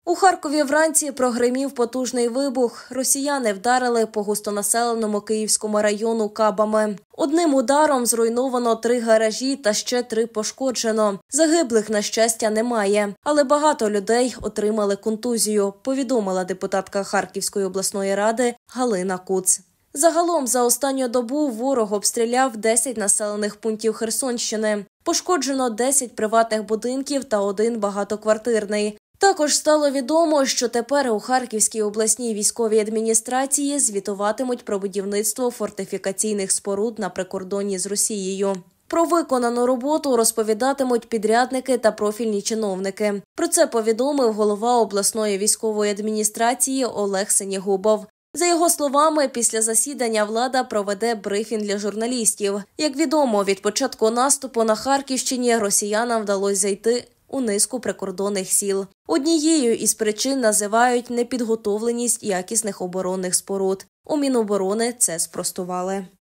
У Харкові вранці прогримів потужний вибух. Росіяни вдарили по густонаселеному Київському району кабами. Одним ударом зруйновано 3 гаражі та ще 3 пошкоджено. Загиблих, на щастя, немає. Але багато людей отримали контузію, повідомила депутатка Харківської обласної ради Галина Куц. Загалом за останню добу ворог обстріляв 10 населених пунктів Херсонщини. Пошкоджено 10 приватних будинків та 1 багатоквартирний. Також стало відомо, що тепер у Харківській обласній військовій адміністрації звітуватимуть про будівництво фортифікаційних споруд на прикордонні з Росією. Про виконану роботу розповідатимуть підрядники та профільні чиновники. Про це повідомив голова обласної військової адміністрації Олег Синігубов. За його словами, після засідання влада проведе брифінг для журналістів. Як відомо, від початку наступу на Харківщині росіянам вдалося зайти у низку прикордонних сіл. Однією із причин називають непідготовленість якісних оборонних споруд. У Міноборони це спростували.